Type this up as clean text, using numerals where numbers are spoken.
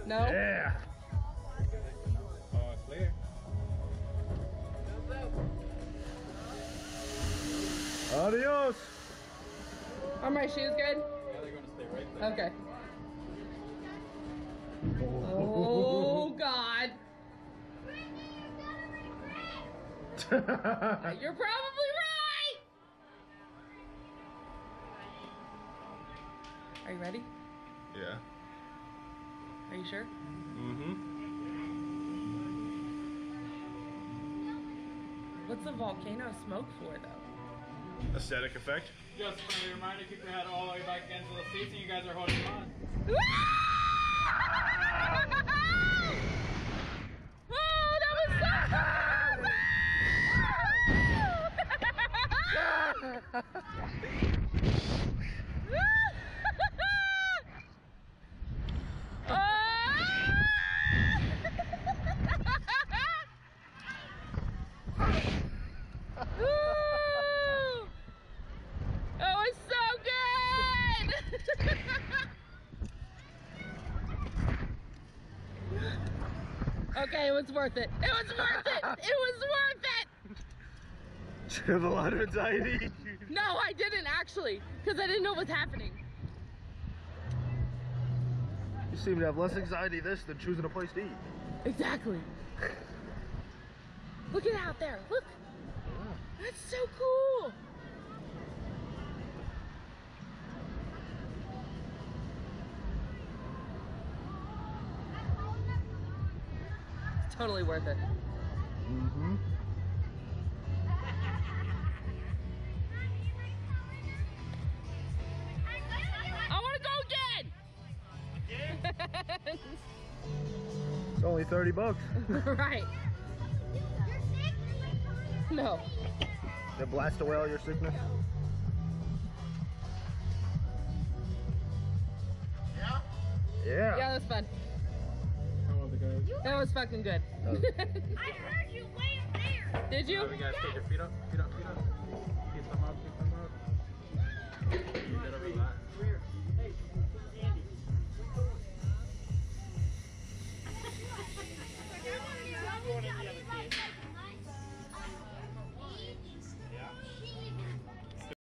No? Yeah. Oh, clear. Adios. Are my shoes good? Yeah, they're gonna stay right there. Okay. Oh, God. You're probably right. Are you ready? Yeah. Are you sure? Mm-hmm. What's the volcano smoke for, though? Aesthetic effect. Just a friendly reminder, keep your head all the way back against the seats and you guys are holding on. Oh, that was so That was so good! Okay, it was worth it. It was worth it! It was worth it! Do you have a lot of anxiety? No, I didn't actually, because I didn't know what was happening. You seem to have less anxiety this than choosing a place to eat. Exactly. Look at it out there. Look. That's so cool. It's totally worth it. Mm-hmm. I want to go again. It's only 30 bucks. Right. No. Did it blast away all your sickness? Yeah? Yeah. Yeah, that was fun. How was it, guys? That was fucking good. I heard you way up there. Did you? You guys take your feet up, feet up, feet up. Keep them up, keep them up.